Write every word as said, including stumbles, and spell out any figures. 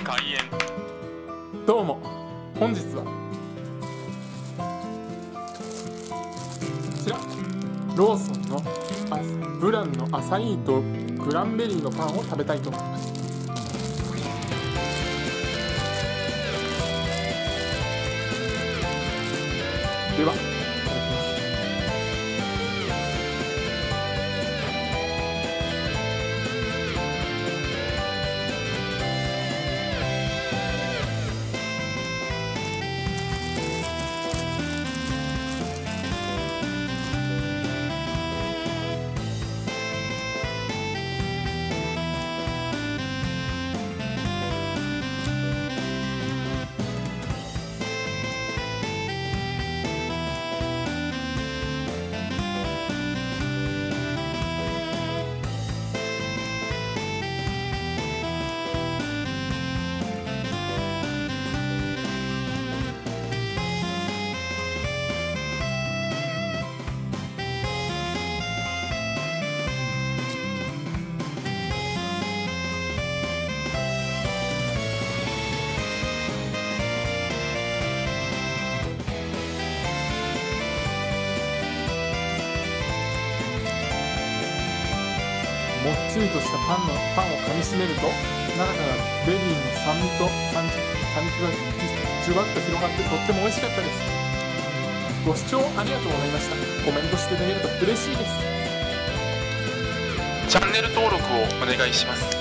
開演。 どうも、本日はこちらローソンのあブランのアサイーとクランベリーのパンを食べたいと思います。では、いただきます。もっちりとしたパンのパンをかみしめると、中からベリーの酸味と果肉がじゅわっと広がってとっても美味しかったです。ご視聴ありがとうございました。コメントしてくれると嬉しいです。 チャンネル登録をお願いします。